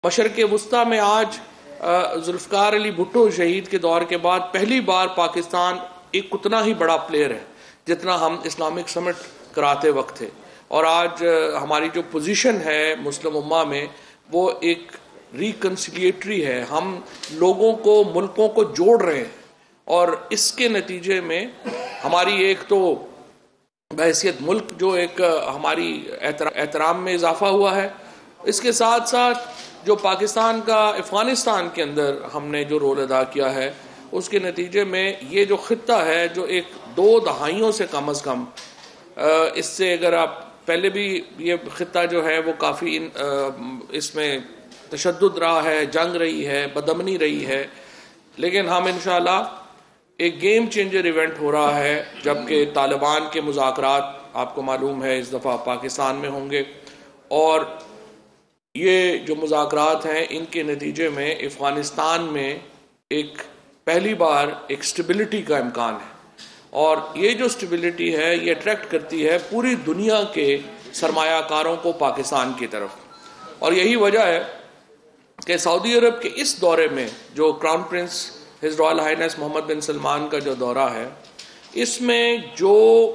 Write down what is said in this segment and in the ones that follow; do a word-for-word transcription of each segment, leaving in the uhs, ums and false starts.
مشرق وسطیٰ میں آج ذوالفقار علی بھٹو شہید کے دور کے بعد پہلی بار پاکستان ایک اتنا ہی بڑا پلیئر ہے جتنا ہم اسلامک سمٹ کراتے وقت تھے، اور آج ہماری جو پوزیشن ہے مسلم امہ میں وہ ایک ریکنسیلیٹری ہے. ہم لوگوں کو، ملکوں کو جوڑ رہے ہیں، اور اس کے نتیجے میں ہماری ایک تو بحیثیت ملک جو ایک ہماری احترام میں اضافہ ہوا ہے، اس کے ساتھ ساتھ جو پاکستان کا افغانستان کے اندر ہم نے جو رول ادا کیا ہے، اس کے نتیجے میں یہ جو خطہ ہے جو ایک دو دہائیوں سے کم از کم، اس سے اگر آپ پہلے بھی یہ خطہ جو ہے وہ کافی اس میں تشدد رہا ہے، جنگ رہی ہے، بدامنی رہی ہے، لیکن ہم انشاءاللہ ایک گیم چینجر ایونٹ ہو رہا ہے جبکہ طالبان کے مذاکرات آپ کو معلوم ہے اس دفعہ پاکستان میں ہوں گے، اور یہ جو مذاکرات ہیں ان کے نتیجے میں افغانستان میں ایک پہلی بار ایک سٹیبلٹی کا امکان ہے، اور یہ جو سٹیبلٹی ہے یہ اٹریکٹ کرتی ہے پوری دنیا کے سرمایہ کاروں کو پاکستان کی طرف. اور یہی وجہ ہے کہ سعودی عرب کے اس دورے میں جو crown prince his royal highness Mohammed bin Salman کا جو دورہ ہے، اس میں جو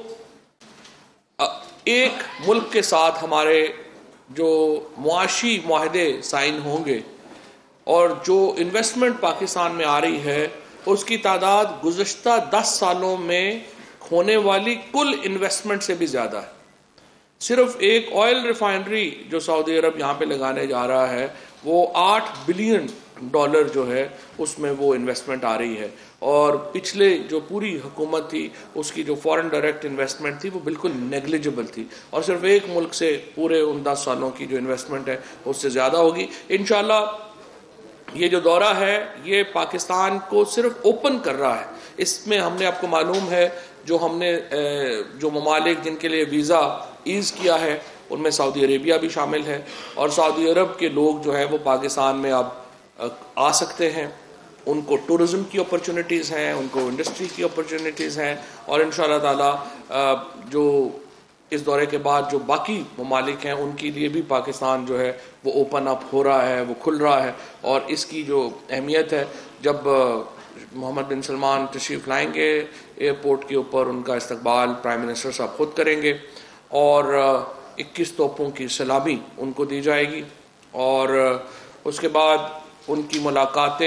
ایک ملک کے ساتھ ہمارے جو معاشی معاہدے سائن ہوں گے اور جو انویسٹمنٹ پاکستان میں آ رہی ہے، اس کی تعداد گزشتہ دس سالوں میں ہونے والی کل انویسٹمنٹ سے بھی زیادہ ہے. صرف ایک آئل ریفائنری جو سعودی عرب یہاں پہ لگانے جا رہا ہے وہ آٹھ بلین ڈالر جو ہے اس میں وہ انویسٹمنٹ آ رہی ہے، اور پچھلے جو پوری حکومت تھی اس کی جو فورن ڈائریکٹ انویسٹمنٹ تھی وہ بالکل نیگلیجبل تھی، اور صرف ایک ملک سے پورے ان دس سالوں کی جو انویسٹمنٹ ہے اس سے زیادہ ہوگی. انشاءاللہ یہ جو دورہ ہے یہ پاکستان کو صرف اوپن کر رہا ہے. اس میں ہم نے، آپ کو معلوم ہے، جو ہم نے جو ممالک جن کے لیے ویزا ایز کیا ہے ان میں سعودی عربیہ بھی شامل ہے، اور سعودی عرب کے لوگ جو ہیں وہ پاکستان میں اب آ سکتے ہیں. ان کو ٹورزم کی اپرچونٹیز ہیں، ان کو انڈسٹری کی اپرچونٹیز ہیں، اور انشاءاللہ تعالی جو اس دورے کے بعد جو باقی ممالک ہیں ان کے لیے بھی پاکستان جو ہے وہ اوپن اپ ہو رہا ہے، وہ کھل رہا ہے. اور اس کی جو اہمیت ہے، جب محمد بن سلمان تشریف لائیں گے ایئرپورٹ کے اوپر، ان کا استقبال پرائم منسٹر صاحب خود کریں گے، اور اکیس توپوں کی سلامی ان کو دی جائے گی، اور اس کے بعد ان کی ملاقاتیں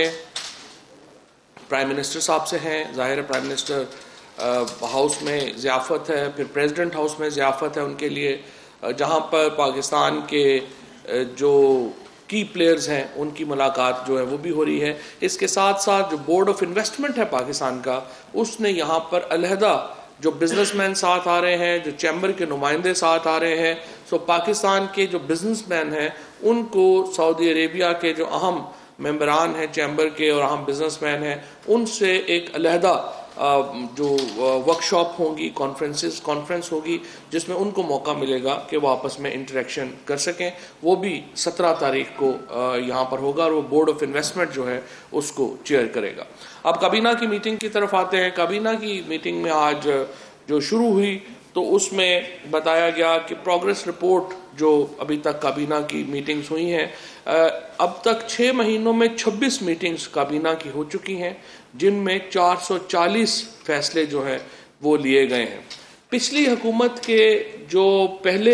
پرائم منسٹر صاحب سے ہیں. ظاہر ہے پرائم منسٹر ہاؤس میں ضیافت ہے، پھر پریزیڈنٹ ہاؤس میں ضیافت ہے ان کے لیے، جہاں پر پاکستان کے جو کی پلیئرز ہیں ان کی ملاقات جو ہے وہ بھی ہو رہی ہے. اس کے ساتھ ساتھ جو بورڈ آف انویسٹمنٹ ہے پاکستان کا، اس نے یہاں پر علیحدہ جو بزنس مین ساتھ آ رہے ہیں، جو چیمبر کے نمائندے ساتھ آ رہے ہیں، سو پاکستان کے جو بزنس مین ہیں ان کو سعودی عربیہ کے جو اہم ممبران ہیں چیمبر کے اور اہم بزنس مین ہیں ان سے ایک علیحدہ جو ورکشاپ ہوں گی، کانفرنسز کانفرنس ہوگی، جس میں ان کو موقع ملے گا کہ وہ آپس میں انٹریکشن کر سکیں. وہ بھی سترہ تاریخ کو یہاں پر ہوگا، اور وہ بورڈ آف انویسٹمنٹ جو ہے اس کو چیئر کرے گا. اب کابینہ کی میٹنگ کی طرف آتے ہیں. کابینہ کی میٹنگ میں آج جو شروع ہوئی تو اس میں بتایا گیا کہ پروگریس رپورٹ جو ابھی تک کابینہ کی میٹنگز ہوئی ہیں، اب تک چھ مہینوں میں چھبیس میٹنگز کابینہ کی ہو چکی ہیں، جن میں چار سو چالیس فیصلے جو ہیں وہ لیے گئے ہیں. پچھلی حکومت کے جو پہلے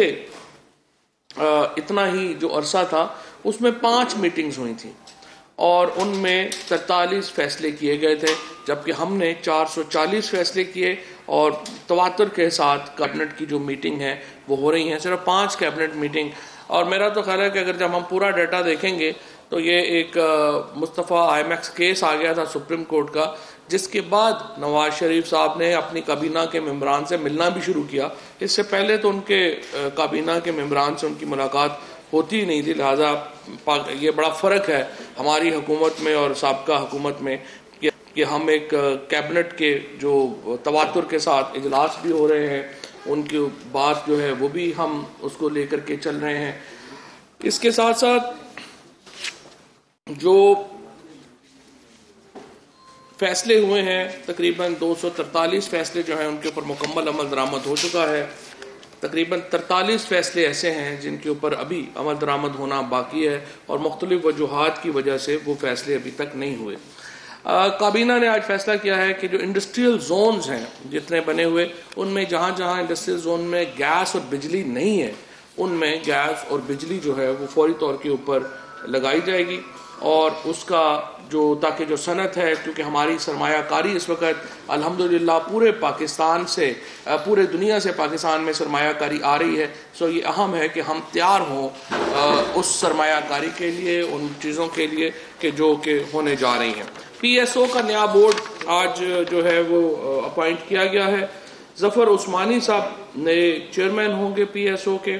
اتنا ہی جو عرصہ تھا اس میں پانچ میٹنگز ہوئی تھیں، اور ان میں تینتالیس فیصلے کیے گئے تھے، جبکہ ہم نے چار سو چالیس فیصلے کیے، اور تواتر کے ساتھ کیبنٹ کی جو میٹنگ ہے وہ ہو رہی ہیں، صرف پانچ کیبنٹ میٹنگ. اور میرا تو خیال ہے کہ اگر جب ہم پورا ڈیٹا دیکھیں گے تو یہ ایک Mustafa Impex case آ گیا تھا سپریم کورٹ کا، جس کے بعد نواز شریف صاحب نے اپنی کابینہ کے ممبران سے ملنا بھی شروع کیا. اس سے پہلے تو ان کے کابینہ کے ممبران سے ان کی ملاقات ہوتی ہی نہیں تھی. لہٰذا یہ بڑا فرق ہے ہماری حکومت میں اور سابقہ حکومت میں کہ ہم ایک کیبنٹ کے جو تواتر کے ساتھ اجلاس بھی ہو رہے ہیں، ان کی بات جو ہے وہ بھی ہم اس کو لے کر کے چل رہے ہیں. اس کے ساتھ ساتھ جو فیصلے ہوئے ہیں تقریباً دو سو ترتالیس فیصلے جو ہیں ان کے اوپر مکمل عمل درآمد ہو چکا ہے. تقریباً ترتالیس فیصلے ایسے ہیں جن کے اوپر ابھی عمل درآمد ہونا باقی ہے اور مختلف وجوہات کی وجہ سے وہ فیصلے ابھی تک نہیں ہوئے۔ کابینہ نے آج فیصلہ کیا ہے کہ جو انڈسٹریل زونز ہیں جتنے بنے ہوئے، ان میں جہاں جہاں انڈسٹریل زون میں گیس اور بجلی نہیں ہے ان میں گیس اور بجلی جو ہے وہ فوری طور کے اوپر لگائی جائے گی، اور اس کا جو تاکہ جو صنعت ہے، کیونکہ ہماری سرمایہ کاری اس وقت الحمدللہ پورے پاکستان سے پورے دنیا سے پاکستان میں سرمایہ کاری آ رہی ہے، سو یہ اہم ہے کہ ہم تیار ہوں اس سرمایہ کاری کے لیے، ان چیزوں کے لیے کہ جو کہ ہونے جا رہی ہیں۔ پی ایس او کا نیا بورڈ آج جو ہے وہ اپوائنٹ کیا گیا ہے۔ ظفر عثمانی صاحب نئے چیئرمین ہوں گے پی ایس او کے۔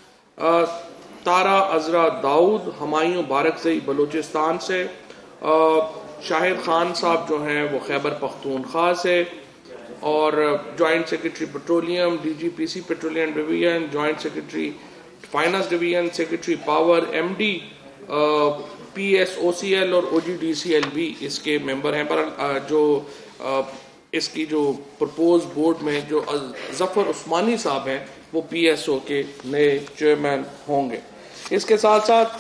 تارا عذرا داؤد ہمایوں بارکزئی بلوچستان سے، شاہد خان صاحب جو ہیں وہ خیبر پختونخوا سے، اور joint secretary petroleum D G P C petroleum division, joint secretary finance division, secretary power M D P S O C L اور O G D C L بھی اس کے ممبر ہیں۔ پر جو اس کی جو پرپوز بورڈ میں جو ظفر عثمانی صاحب ہیں وہ پی ایس او کے نئے چیئرمین ہوں گے۔ اس کے ساتھ ساتھ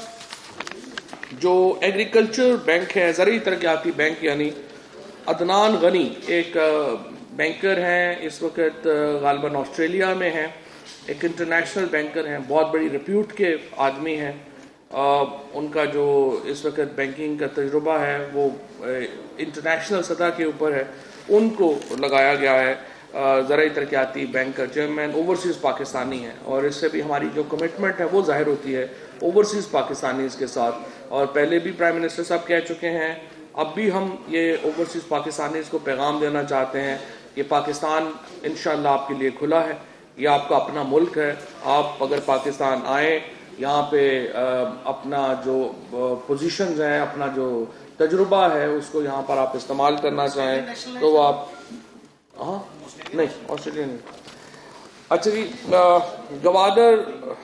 جو ایگریکلچر بینک ہے، زرعی ترقیاتی بینک، یعنی عدنان غنی ایک بینکر ہیں، اس وقت غالباً آسٹریلیا میں ہیں، ایک انٹرنیشنل بینکر ہیں، بہت بڑی ریپیوٹ کے آدمی ہیں۔ ان کا جو اس وقت بینکنگ کا تجربہ ہے وہ انٹرنیشنل سطح کے اوپر ہے، ان کو لگایا گیا ہے زرعی ترقیاتی بینک کا چیئرمین۔ اوورسیز پاکستانی ہیں، اور اس سے بھی ہماری جو کمٹمنٹ ہے وہ ظاہر ہوتی ہے اوورسیز پاکستانیز کے ساتھ، اور پہلے بھی پرائم منسٹر صاحب کہہ چکے ہیں، اب بھی ہم یہ اوورسیز پاکستانیز کو پیغام دینا چاہتے ہیں کہ پاکستان انشاءاللہ آپ کے لیے کھلا ہے، یہ آپ کا اپنا ملک ہے، آپ اگر پاکستان آئیں، یہاں پہ اپنا جو پوزیشنز ہیں، اپنا جو تجربہ ہے اس کو یہاں پر آپ استعمال کرنا چاہیں تو آپ ہاں نہیں آسٹریلیا نہیں۔ اچھا جی، گوادر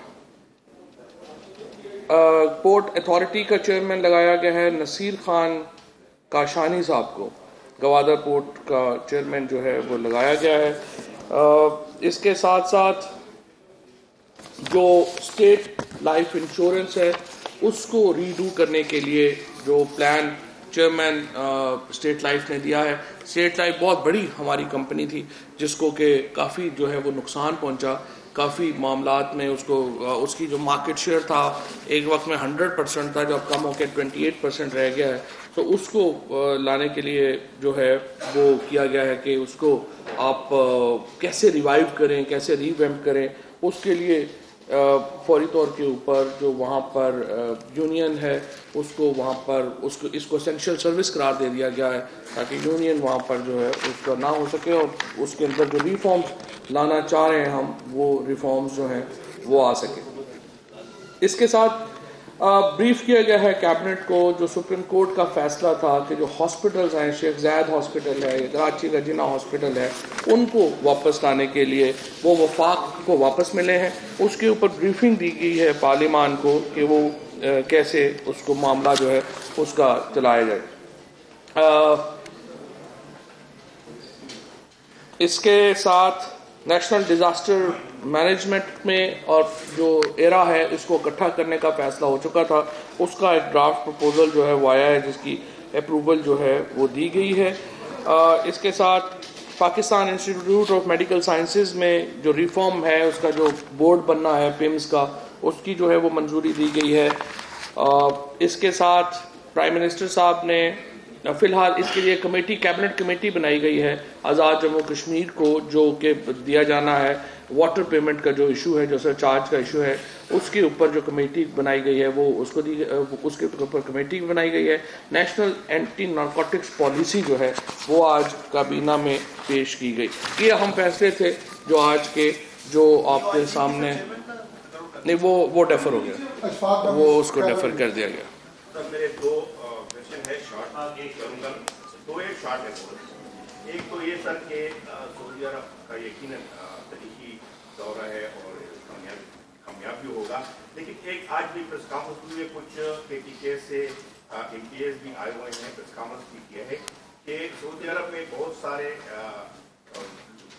پورٹ اتھارٹی کا چیئرمین لگایا گیا ہے نصیر خان کاشانی صاحب کو، گوادر پورٹ کا چیئرمین جو ہے وہ لگایا گیا ہے۔ اس کے ساتھ ساتھ جو اسٹیٹ لائف انشورنس ہے اس کو ریڈو کرنے کے لیے جو پلان چیئرمین اسٹیٹ لائف نے دیا ہے، اسٹیٹ لائف بہت بڑی ہماری کمپنی تھی جس کو کہ کافی جو ہے وہ نقصان پہنچا، کافی معاملات میں اس کو اس کی جو مارکیٹ شیئر تھا ایک وقت میں ہنڈریڈ پرسینٹ تھا، جو اب کم ہو کے ٹوینٹی ایٹ پرسینٹ رہ گیا ہے، تو اس کو لانے کے لیے جو ہے وہ کیا گیا ہے کہ اس کو آپ کیسے ریوائیو کریں، کیسے ریویمپ کریں، اس کے لیے فوری طور کے اوپر جو وہاں پر یونین ہے اس کو وہاں پر اس کو اس کو اسینشیل سروس قرار دے دیا گیا ہے تاکہ یونین وہاں پر جو ہے اس کا نہ ہو سکے، اور اس کے اندر جو ریفارمز لانا چاہ رہے ہیں ہم وہ ریفارمز جو ہیں وہ آ سکے۔ اس کے ساتھ بریف کیا گیا ہے کیبنٹ کو جو سپریم کورٹ کا فیصلہ تھا کہ جو ہاسپٹلز ہیں، شیخ زاید ہاسپٹل ہے، کراچی کا جناح ہاسپٹل ہے، ان کو واپس لانے کے لیے وہ وفاق کو واپس ملے ہیں، اس کے اوپر بریفنگ دی گئی ہے پارلیمان کو کہ وہ کیسے اس کو معاملہ جو ہے اس کا چلایا جائے۔ اس کے ساتھ نیشنل ڈیزاسٹر مینجمنٹ میں اور جو ایرا ہے اس کو اکٹھا کرنے کا فیصلہ ہو چکا تھا، اس کا ایک ڈرافٹ پروپوزل جو ہے وہ آیا ہے جس کی اپروول جو ہے وہ دی گئی ہے۔ اس کے ساتھ Pakistan institute of medical sciences میں جو ریفارم ہے اس کا جو بورڈ بننا ہے پیمز کا، اس کی جو ہے وہ منظوری دی گئی ہے۔ اس کے ساتھ پرائم منسٹر صاحب نے فی الحال اس کے لیے کمیٹی کیبنٹ کمیٹی بنائی گئی ہے آزاد جموں کشمیر کو، جو کہ دیا جانا ہے واٹر پیمنٹ کا جو ایشو ہے، جو سر چارج کا ایشو ہے، اس کے اوپر جو کمیٹی بنائی گئی ہے وہ اس کو دی اس کے اوپر کمیٹی بنائی گئی ہے۔ نیشنل اینٹی نارکوٹکس پالیسی جو ہے وہ آج کابینہ میں پیش کی گئی۔ یہ اہم فیصلے تھے جو آج کے جو آپ کے سامنے نہیں وہ وہ ڈیفر ہو گیا، وہ اس کو ڈیفر کر دیا گیا۔ سر میرے دو کوشچن ہے شارٹ، ایک کروں گا دو ایک شارٹ ہے۔ ایک تو یہ سر کہ سعودی عرب کا یقیناً تاریخی دورہ ہے اور کامیاب بھی ہوگا، لیکن ایک آج بھی پریس کانفرنس ہوئی ہے، کچھ کے ٹی کے سے ایم پی ایز بھی آئے ہوئے ہیں، پریس کانفرنس بھی کیا ہے کہ سعودی عرب میں بہت سارے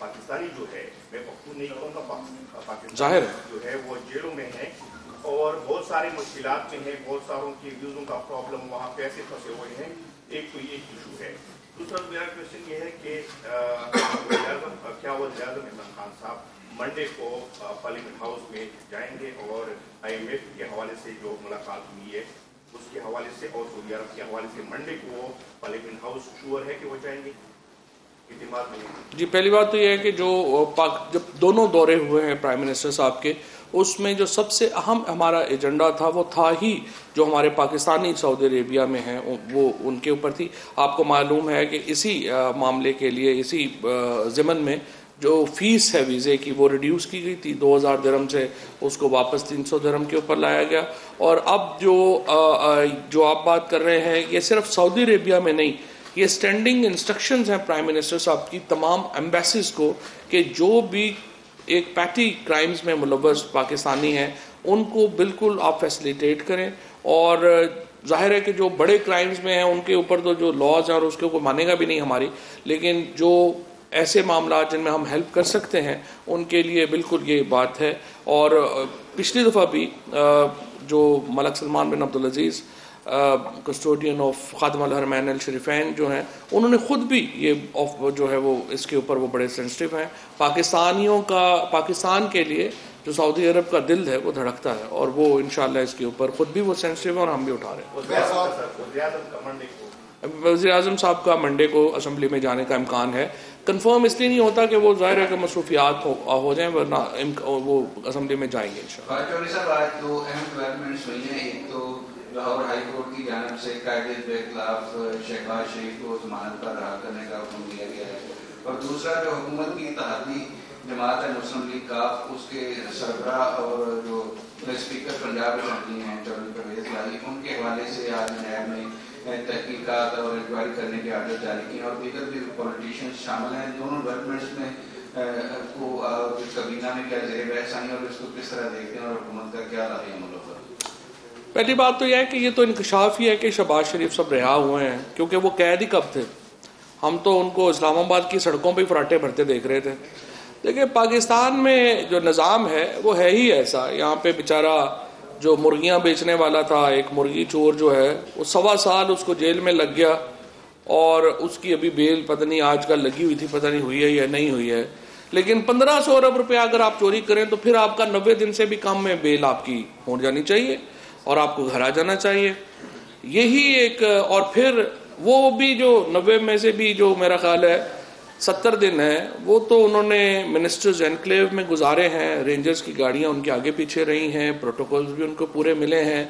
पाकिस्तानी जो है, मैं पख्तून नहीं कहूँगा, पाकिस्तानी जाहिर है जो है वो जेलों में है और बहुत सारे मुश्किलात में है, बहुत सारों की व्यूज़ों का प्रॉब्लम, वहाँ पैसे फंसे हुए हैं। एक तो ये इशू है। दूसरा मेरा क्वेश्चन ये है कि क्या वज़ीर आज़म इमरान खान साहब मंडे को पार्लियामेंट हाउस में जाएंगे और आई एम एफ के हवाले से जो मुलाकात हुई है उसके हवाले से और सऊदी अरब के हवाले से मंडे को पार्लियामेंट हाउस श्योर है कि वो जाएंगे? जी, पहली बात तो ये है कि जो पाक जब दोनों दौरे हुए हैं प्राइम मिनिस्टर साहब के, उसमें जो सबसे अहम हमारा एजेंडा था वो था ही जो हमारे पाकिस्तानी सऊदी अरेबिया में हैं वो उनके ऊपर थी। आपको मालूम है कि इसी आ, मामले के लिए इसी ज़िमन में जो फ़ीस है वीज़े की वो रिड्यूस की गई थी, दो हज़ार दिरहम से उसको वापस तीन सौ दिरहम के ऊपर लाया गया। और अब जो आ, आ, जो आप बात कर रहे हैं ये सिर्फ सऊदी अरेबिया में नहीं, ये स्टैंडिंग इंस्ट्रक्शंस हैं प्राइम मिनिस्टर साहब की तमाम एम्बेसीज को कि जो भी एक पैटी क्राइम्स में मुलव्वस पाकिस्तानी हैं उनको बिल्कुल आप फैसिलिटेट करें। और जाहिर है कि जो बड़े क्राइम्स में हैं उनके ऊपर तो जो लॉज हैं और उसके ऊपर मानेगा भी नहीं हमारी, लेकिन जो ऐसे मामला जिनमें हम हेल्प कर सकते हैं उनके लिए बिल्कुल ये बात है। और पिछली दफ़ा भी जो मलक Salman bin Abdul Aziz custodian of खादिम अल हरमैन अल शरीफैन जो हैं उन्होंने ख़ुद भी ये जो है वो इसके ऊपर वो बड़े सेंसिटिव हैं। पाकिस्तानियों का पाकिस्तान के लिए जो सऊदी अरब का दिल है वो धड़कता है और वो इंशाअल्लाह इसके ऊपर ख़ुद भी वो सेंसिटिव है और हम भी उठा रहे हैं। वज़ीर आज़म साहब का मंडे को असम्बली में जाने का इम्कान है। कंफर्म इसलिए नहीं होता कि वो ज़ाहिर है कि मसरूफियात हो, हो जाएँ, वरना वो असम्बली में जाएंगे इंशाअल्लाह। लाहौर हाई कोर्ट की जानिब से कायदे के खिलाफ शहबाज शरीफ को जमानत पर रहा करने का हुक्म दिया गया है। और दूसरा जो हुकूमत की इत्तेहादी जमात है मुस्लिम लीग का, उसके सरबराह और जो स्पीकर पंजाब असेंबली हैं चौधरी परवेज़ इलाही, उनके हवाले से आज नैब में तहकीकात और इंक्वायरी करने के आर्डर जारी किए और दीगर भी पॉलिटिशियंस शामिल हैं। दोनों डेवलपमेंट्स में को कबीना में क्या ज़ेर बहस आई और इसको किस तरह देखते हैं और हुकूमत का क्या रहा है? पहली बात तो यह है कि ये तो इंकशाफ ही है कि शहबाज शरीफ सब रिहा हुए हैं, क्योंकि वो कैद ही कब थे। हम तो उनको इस्लामाबाद की सड़कों पे फराटे भरते देख रहे थे। देखिए, पाकिस्तान में जो निज़ाम है वो है ही ऐसा। यहाँ पे बेचारा जो मुर्गियाँ बेचने वाला था, एक मुर्गी चोर जो है, वो सवा साल उसको जेल में लग गया और उसकी अभी बेल पता नहीं आजकल लगी हुई थी, पता नहीं हुई है या नहीं हुई है। लेकिन पंद्रह सौ अरब रुपया अगर आप चोरी करें तो फिर आपका नब्बे दिन से भी कम में बेल आपकी हो जानी चाहिए और आपको घर आ जाना चाहिए। यही एक, और फिर वो भी जो नब्बे में से भी जो मेरा ख्याल है सत्तर दिन है वो तो उन्होंने मिनिस्टर्स एनक्लेव में गुजारे हैं। रेंजर्स की गाड़ियां उनके आगे पीछे रही हैं, प्रोटोकॉल्स भी उनको पूरे मिले हैं।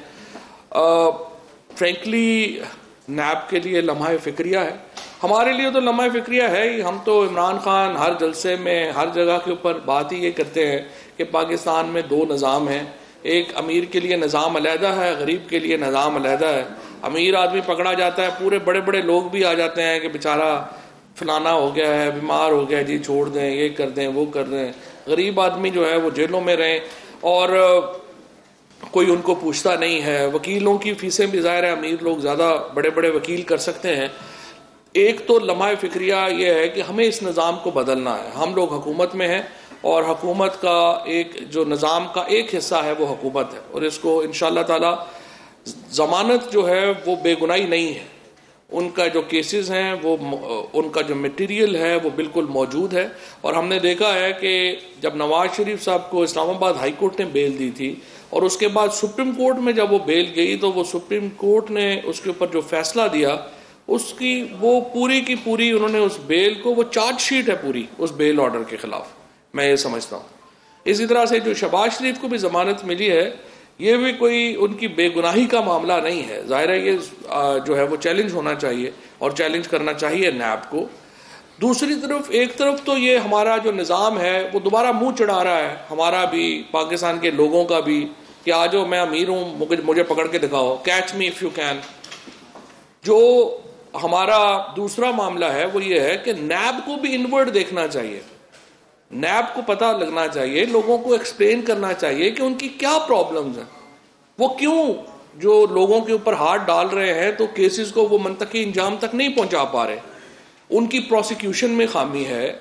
फ्रेंकली नैब के लिए लम्हा फिक्रिया है, हमारे लिए तो लम्हा फिक्रिया है ही। हम तो इमरान खान हर जलसे में हर जगह के ऊपर बात ही ये करते हैं कि पाकिस्तान में दो निज़ाम हैं, एक अमीर के लिए निज़ाम अलहदा है, गरीब के लिए निज़ाम अलहदा है। अमीर आदमी पकड़ा जाता है, पूरे बड़े बड़े लोग भी आ जाते हैं कि बेचारा फलाना हो गया है, बीमार हो गया जी, छोड़ दें, ये कर दें, वो कर दें। गरीब आदमी जो है वो जेलों में रहें और कोई उनको पूछता नहीं है। वकीलों की फीसें भी ज़ाहिर है अमीर लोग ज़्यादा बड़े बड़े वकील कर सकते हैं। एक तो लम्हा फिक्रिया ये है कि हमें इस निज़ाम को बदलना है। हम लोग हुकूमत में हैं और हुकूमत का एक जो निज़ाम का एक हिस्सा है वो हुकूमत है और इसको इंशाअल्लाह ताला ज़मानत जो है वो बेगुनाही नहीं है। उनका जो केसेस हैं वो उनका जो मटेरियल है वो बिल्कुल मौजूद है। और हमने देखा है कि जब नवाज शरीफ साहब को इस्लामाबाद हाई कोर्ट ने बेल दी थी और उसके बाद सुप्रीम कोर्ट में जब वो बेल गई तो वो सुप्रीम कोर्ट ने उसके ऊपर जो फैसला दिया उसकी वो पूरी की पूरी उन्होंने उस बेल को, वो चार्जशीट है पूरी उस बेल ऑर्डर के खिलाफ, मैं ये समझता हूँ। इसी तरह से जो शहबाज शरीफ को भी ज़मानत मिली है ये भी कोई उनकी बेगुनाही का मामला नहीं है। ज़ाहिर है ये जो है वो चैलेंज होना चाहिए और चैलेंज करना चाहिए नैब को। दूसरी तरफ एक तरफ तो ये हमारा जो निज़ाम है वो दोबारा मुंह चढ़ा रहा है, हमारा भी पाकिस्तान के लोगों का भी, कि आ जाओ मैं अमीर हूँ, मुझे मुझे पकड़ के दिखाओ, catch me if you can. जो हमारा दूसरा मामला है वो ये है कि नैब को भी इनवर्ड देखना चाहिए। नैब को पता लगना चाहिए, लोगों को एक्सप्लेन करना चाहिए कि उनकी क्या प्रॉब्लम्स हैं, वो क्यों जो लोगों के ऊपर हाथ डाल रहे हैं तो केसेस को वो मंतकी इंजाम तक नहीं पहुंचा पा रहे। उनकी प्रोसिक्यूशन में खामी है,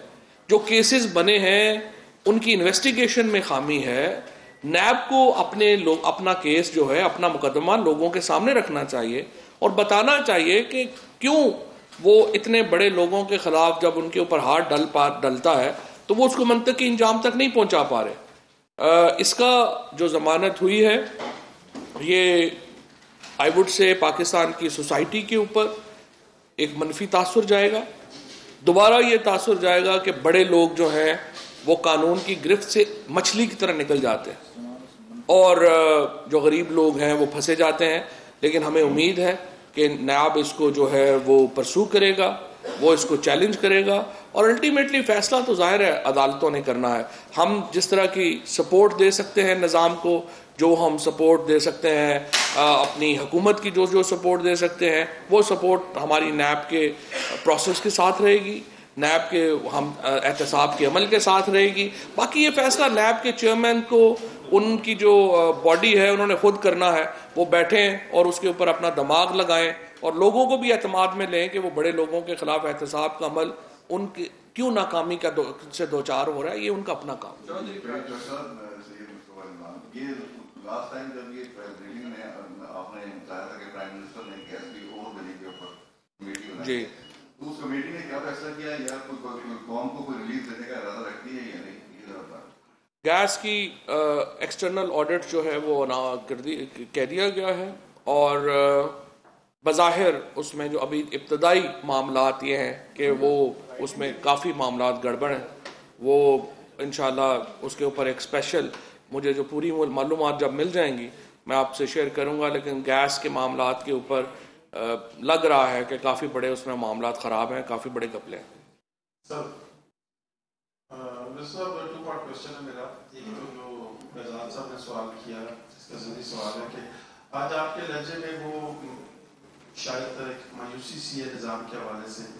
جو کیسز بنے ہیں ان کی انویسٹیگیشن میں خامی ہے. نیب کو اپنے لوگ اپنا کیس جو ہے اپنا مقدمہ لوگوں کے سامنے رکھنا چاہیے اور بتانا چاہیے کہ کیوں وہ اتنے بڑے لوگوں کے خلاف جب ان کے اوپر ہاتھ ڈل پا ڈلتا ہے تو وہ اس کو منطقی انجام تک نہیں پہنچا پا رہے. اس کا جو ضمانت ہوئی ہے یہ آئی وڈ سے پاکستان کی سوسائٹی کے اوپر ایک منفی تاثر جائے گا. دوبارہ یہ تاثر جائے گا کہ بڑے لوگ جو ہیں وہ قانون کی گرفت سے مچھلی کی طرح نکل جاتے ہیں اور جو غریب لوگ ہیں وہ پھنسے جاتے ہیں. لیکن ہمیں امید ہے کہ نیاب اس کو جو ہے وہ پرسو کرے گا, وہ اس کو چیلنج کرے گا اور الٹیمیٹلی فیصلہ تو ظاہر ہے عدالتوں نے کرنا ہے. ہم جس طرح کی سپورٹ دے سکتے ہیں نظام کو, جو ہم سپورٹ دے سکتے ہیں اپنی حکومت کی جو جو سپورٹ دے سکتے ہیں, وہ سپورٹ ہماری نیب کے پروسیس کے ساتھ رہے گی, نیب کے ہم احتساب کے عمل کے ساتھ رہے گی. باقی یہ فیصلہ نیب کے چیئرمین کو ان کی جو باڈی ہے انہوں نے خود کرنا ہے. وہ بیٹھیں اور اس کے اوپر اپنا دماغ لگائیں اور لوگوں کو بھی اعتماد میں لیں کہ وہ بڑے لوگوں کے خلاف احتساب کا عمل ان کی کیوں ناکامی کا دو سے دوچار ہو رہا ہے, یہ ان کا اپنا کام. لاسٹ ٹائم جب یہ ریلنگ میں آپ نے بتایا تھا کہ پرائم منسٹر نے گیس کی اوور بلی کے اوپر کمیٹی بنائی جی, تو اس کمیٹی نے کیا فیصلہ کیا یا قوم کو کوئی ریلیف دینے کا ارادہ رکھتی ہے یا نہیں, یہ ذرا بتا. گیس کی ایکسٹرنل آڈٹ جو ہے وہ کر دی کہہ دیا گیا ہے اور بظاہر اس میں جو ابھی ابتدائی معاملات یہ ہیں کہ وہ اس میں کافی معاملات گڑبڑ ہیں. وہ انشاءاللہ اس کے اوپر ایک اسپیشل مجھے جو پوری معلومات جب مل جائیں گی میں آپ سے شیئر کروں گا. لیکن گیس کے معاملات کے اوپر لگ رہا ہے کہ کافی بڑے اس میں معاملات خراب ہیں, کافی بڑے گھپلے ہیں. سر صاحب ٹو پارٹ کوشچن ہے میرا. ایک تو جو فیضان صاحب نے سوال کیا جس کا ضروری سوال ہے کہ آج آپ کے لہجے میں وہ شاید ایک مایوسی سی ہے نظام کے حوالے سے.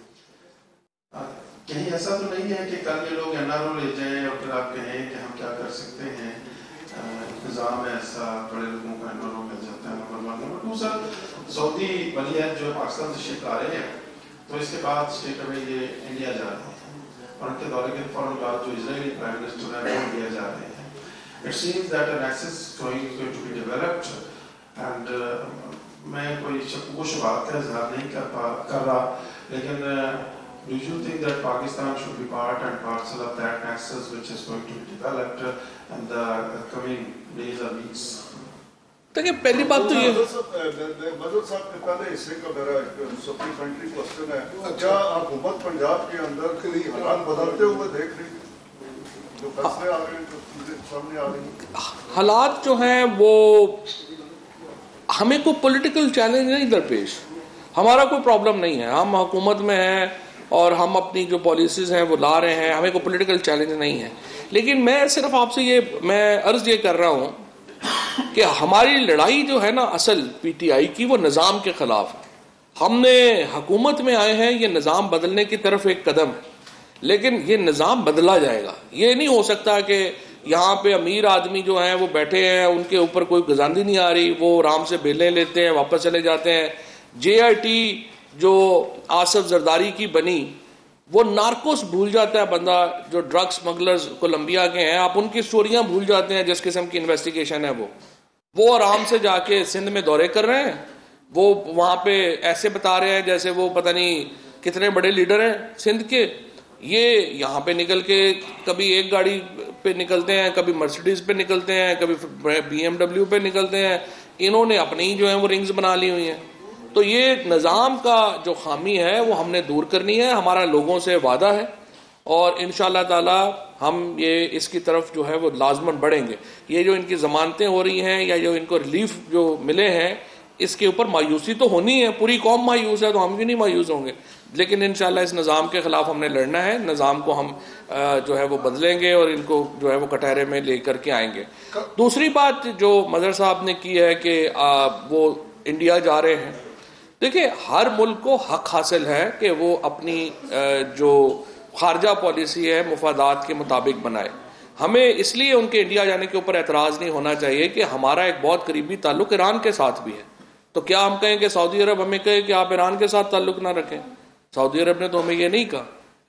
کہیں ایسا تو نہیں ہے کہ کل یہ لوگ این آر او لے جائیں اور پھر آپ کہیں کہ ہم کیا کر سکتے ہیں, نظام ہے ایسا, بڑے لوگوں کا این آر او مل جاتا ہے. Number one. Number two sir, Saudi ولی عہد جو پاکستان سے شفٹ آ رہے ہیں تو اس کے بعد اسٹیٹ میں یہ انڈیا جا رہے ہیں اور ان کے دورے کے فوراً بعد جو اسرائیلی پرائم منسٹر ہیں وہ انڈیا جا رہے ہیں. It seems that an axis going to be developed and میں کوئی شک و شبہات کا اظہار نہیں کر پا کر رہا, لیکن do you think that Pakistan should be part and parcel of that nexus which is going to be developed in the coming days or weeks? دیکھیں پہلی بات تو یہ مدد صاحب کے پہلے حصے کا میرا سپلیمنٹری کوسچن ہے, کیا حکومت پنجاب کے اندر حالات بدلتے ہوئے دیکھ رہی جو فیصلے آ رہے ہیں جو سامنے آ رہی ہیں؟ حالات جو ہیں وہ ہمیں کوئی پولیٹیکل چیلنج نہیں درپیش, ہمارا کوئی پرابلم نہیں ہے. ہم حکومت میں ہیں اور ہم اپنی جو پالیسیز ہیں وہ لا رہے ہیں, ہمیں کوئی پولیٹیکل چیلنج نہیں ہے. لیکن میں صرف آپ سے یہ میں عرض یہ کر رہا ہوں کہ ہماری لڑائی جو ہے نا اصل پی ٹی آئی کی وہ نظام کے خلاف ہے. ہم نے حکومت میں آئے ہیں, یہ نظام بدلنے کی طرف ایک قدم, لیکن یہ نظام بدلا جائے گا. یہ نہیں ہو سکتا کہ یہاں پہ امیر آدمی جو ہیں وہ بیٹھے ہیں, ان کے اوپر کوئی گزاندی نہیں آ رہی, وہ آرام سے بیلیں لیتے ہیں واپس چلے جاتے ہیں. جے آئی ٹی جو آصف زرداری کی بنی, وہ نارکوس بھول جاتا ہے بندہ, جو ڈرگ سمگلرز کولمبیا کے ہیں, آپ ان کی سٹوریاں بھول جاتے ہیں جس قسم کی انویسٹیگیشن ہے. وہ وہ آرام سے جا کے سندھ میں دورے کر رہے ہیں, وہ وہاں پہ ایسے بتا رہے ہیں جیسے وہ پتہ نہیں کتنے بڑے لیڈر ہیں سندھ کے. یہ یہاں پہ نکل کے کبھی ایک گاڑی پہ نکلتے ہیں, کبھی مرسیڈیز پہ نکلتے ہیں, کبھی بی ایم ڈبلیو پہ نکلتے ہیں. انہوں نے اپنی جو ہیں وہ رنگز بنا لی ہوئی ہیں. تو یہ نظام کا جو خامی ہے وہ ہم نے دور کرنی ہے, ہمارا لوگوں سے وعدہ ہے اور انشاءاللہ تعالی ہم یہ اس کی طرف جو ہے وہ لازماً بڑھیں گے. یہ جو ان کی ضمانتیں ہو رہی ہیں یا جو ان کو ریلیف جو ملے ہیں, اس کے اوپر مایوسی تو ہونی ہے, پوری قوم مایوس ہے تو ہم بھی نہیں مایوس ہوں گے. لیکن انشاءاللہ اس نظام کے خلاف ہم نے لڑنا ہے, نظام کو ہم جو ہے وہ بدلیں گے اور ان کو جو ہے وہ کٹہرے میں لے کر کے آئیں گے. دوسری بات جو مظہر صاحب نے کی ہے کہ وہ انڈیا جا رہے ہیں, دیکھیں ہر ملک کو حق حاصل ہے کہ وہ اپنی جو خارجہ پالیسی ہے مفادات کے مطابق بنائے. ہمیں اس لیے ان کے انڈیا جانے کے اوپر اعتراض نہیں ہونا چاہیے کہ ہمارا ایک بہت قریبی تعلق ایران کے ساتھ بھی ہے. تو کیا ہم کہیں کہ سعودی عرب ہمیں کہے کہ آپ ایران کے ساتھ تعلق نہ رکھیں؟ سعودی عرب نے تو ہمیں یہ نہیں کہا.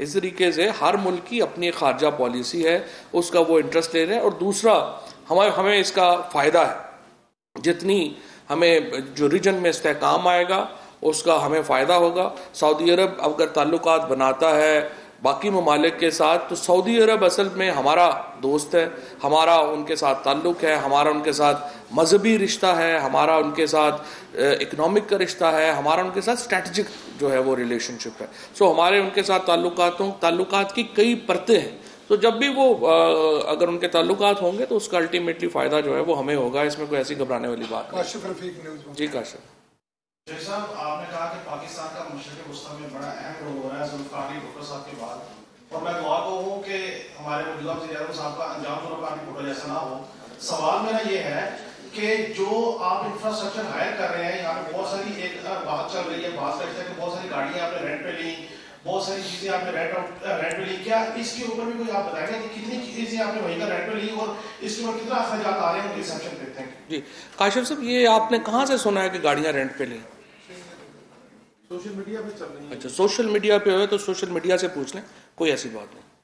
اس طریقے سے ہر ملک کی اپنی خارجہ پالیسی ہے, اس کا وہ انٹرسٹ لے رہے ہیں. اور دوسرا ہمیں ہمیں اس کا فائدہ ہے, جتنی ہمیں جو ریجن میں استحکام آئے گا اس کا ہمیں فائدہ ہوگا. سعودی عرب اگر تعلقات بناتا ہے باقی ممالک کے ساتھ تو سعودی عرب اصل میں ہمارا دوست ہے, ہمارا ان کے ساتھ تعلق ہے, ہمارا ان کے ساتھ مذہبی رشتہ ہے, ہمارا ان کے ساتھ اکنامک کا رشتہ ہے, ہمارا ان کے ساتھ اسٹریٹجک جو ہے وہ ریلیشن شپ ہے. سو ہمارے ان کے ساتھ تعلقاتوں تعلقات کی کئی پرتیں ہیں. تو جب بھی وہ اگر ان کے تعلقات ہوں گے تو اس کا الٹیمیٹلی فائدہ جو ہے وہ ہمیں ہوگا, اس میں کوئی ایسی گھبرانے والی بات نہیں. جی کاشف شیخ صاحب, آپ نے کہا کہ پاکستان کا مشرق وسطی میں بڑا اہم رول ہو رہا ہے ذوالفقار علی بھٹو صاحب کے بعد, اور میں دعا کو ہوں کہ ہمارے موجودہ وزیر اعظم صاحب کا انجام ذوالفقار علی بھٹو جیسا نہ ہو. سوال میرا یہ ہے کہ جو آپ انفراسٹرکچر ہائر کر رہے ہیں, یہاں پہ بہت ساری ایک بات چل رہی ہے, بات کرتے ہیں کہ بہت ساری گاڑیاں آپ نے رینٹ پہ لیں, بہت ساری چیزیں آپ نے رینٹ رینٹ پہ لی, کیا اس کے اوپر بھی کوئی آپ بتائیں گے کہ کتنی چیزیں آپ نے وہیں کا رینٹ پہ لی اور اس کے اوپر کتنا اخراجات آ رہے ہیں, ان کے ریسیپشن پہ تھینک یو. جی کاشف صاحب, یہ آپ نے کہاں سے سنا ہے کہ گاڑیاں رینٹ پہ لیں؟ سوشل میڈیا پہ چل رہی ہے. اچھا, سوشل میڈیا پہ ہوئے تو سوشل میڈیا سے پوچھ لیں, کوئی ایسی بات نہیں.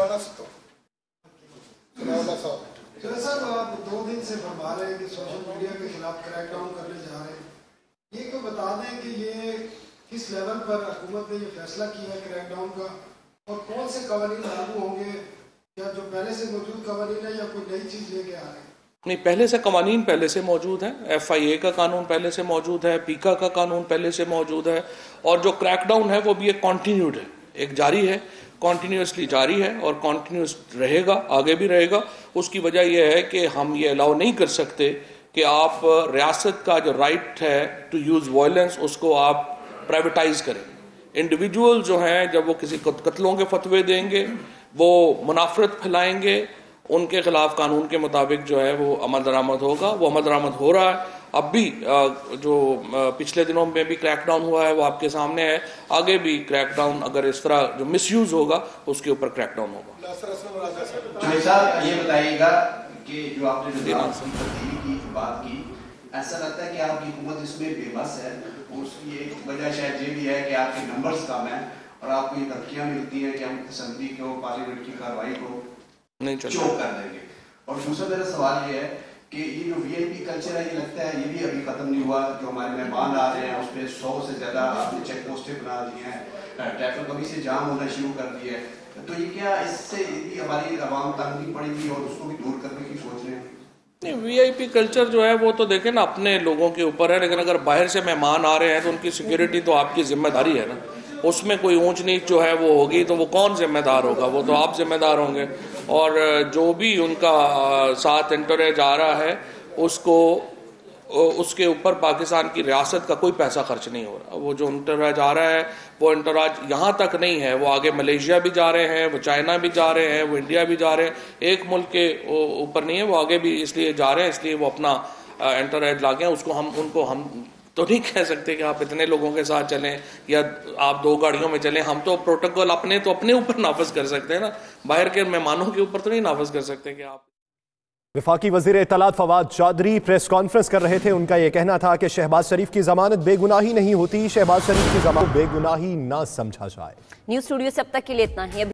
چلے صاحب, آپ دو دن سے فرما رہے ہیں کہ سوشل میڈیا کے خلاف کریک ڈاؤن کرنے جا رہے ہیں, یہ تو بتا دیں کہ یہ کس لیول پر حکومت نے یہ فیصلہ کیا ہے کریک ڈاؤن کا, اور کون سے قوانین لاگو ہوں گے, یا جو پہلے سے موجود قوانین ہے یا کوئی نئی چیز لے کے آ رہے ہیں؟ نہیں, پہلے سے قوانین پہلے سے موجود ہیں. ایف آئی اے کا قانون پہلے سے موجود ہے, پیکا کا قانون پہلے سے موجود ہے, اور جو کریک ڈاؤن ہے وہ بھی ایک کانٹینیوڈ ہے, ایک جاری ہے, کنٹینیوسلی جاری ہے اور کنٹینیوس رہے گا, آگے بھی رہے گا. اس کی وجہ یہ ہے کہ ہم یہ الاؤ نہیں کر سکتے کہ آپ ریاست کا جو رائٹ ہے ٹو یوز وائلنس اس کو آپ پرائیویٹائز کریں. انڈیویجول جو ہیں جب وہ کسی قتلوں کے فتوے دیں گے, وہ منافرت پھیلائیں گے, ان کے خلاف قانون کے مطابق جو ہے وہ عمل درآمد ہوگا. وہ عمل درآمد ہو رہا ہے. اب بھی جو پچھلے دنوں میں بھی کریک ڈاؤن ہوا ہے وہ آپ کے سامنے ہے, آگے بھی کریک ڈاؤن اگر اس طرح جو مس یوز ہوگا اس کے اوپر کریک ڈاؤن ہوگا. جی صاحب, یہ بتائیے گا کہ جو آپ نے نظام کی تبدیلی کی بات کی, ایسا لگتا ہے کہ آپ کی حکومت اس میں بے بس ہے, اور اس کی ایک وجہ شاید یہ بھی ہے کہ آپ کے نمبرز کم ہیں اور آپ کو یہ دھمکیاں ملتی ہیں کہ ہم اسمبلی کو, پارلیمنٹ کی کارروائی کو چوک کر دیں گے. اور دوسرا میرا سوال یہ ہے کہ یہ جو وی آئی پی کلچر ہے, یہ لگتا ہے یہ بھی ابھی ختم نہیں ہوا. جو ہمارے مہمان آ رہے ہیں اس پہ سو سے زیادہ آپ نے چیک پوسٹیں بنا دی ہیں, ٹریفک ابھی سے جام ہونا شروع کر دی ہے. تو یہ کیا اس سے بھی ہماری عوام تنگ نہیں پڑے گی اور اس کو بھی دور کرنے کی سوچ رہے ہیں؟ نہیں, وی آئی پی کلچر جو ہے وہ تو دیکھیں نا اپنے لوگوں کے اوپر ہے, لیکن اگر باہر سے مہمان آ رہے ہیں تو ان کی سیکیورٹی تو آپ کی ذمہ داری ہے نا. اس میں کوئی اونچ نیچ جو ہے وہ ہوگی تو وہ کون ذمہ دار ہوگا؟ وہ تو آپ ذمہ دار ہوں گے. اور جو بھی ان کا ساتھ انٹریج آ رہا ہے اس کو اس کے اوپر پاکستان کی ریاست کا کوئی پیسہ خرچ نہیں ہو رہا. وہ جو انٹراج آ رہا ہے وہ انٹراج یہاں تک نہیں ہے, وہ آگے ملیشیا بھی جا رہے ہیں, وہ چائنا بھی جا رہے ہیں, وہ انڈیا بھی جا رہے ہیں. ایک ملک کے اوپر نہیں ہے, وہ آگے بھی اس لیے جا رہے ہیں, اس لیے وہ اپنا انٹراج لا گئے. اس کو ہم ان کو ہم تو نہیں کہہ سکتے کہ آپ اتنے لوگوں کے ساتھ چلیں یا آپ دو گاڑیوں میں چلیں. ہم تو پروٹوکول اپنے تو اپنے اوپر نافذ کر سکتے ہیں نا, باہر کے مہمانوں کے اوپر تو نہیں نافذ کر سکتے کہ آپ. وفاقی وزیر اطلاعات فواد چودھری پریس کانفرنس کر رہے تھے. ان کا یہ کہنا تھا کہ شہباز شریف کی ضمانت بے گناہی نہیں ہوتی, شہباز شریف کی ضمانت بے گناہی نہ سمجھا جائے. نیوز اسٹوڈیو سے اب تک کے لیے اتنا ہی.